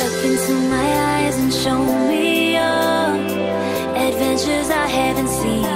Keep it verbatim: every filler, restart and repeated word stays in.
Look into my eyes and show me your adventures I haven't seen.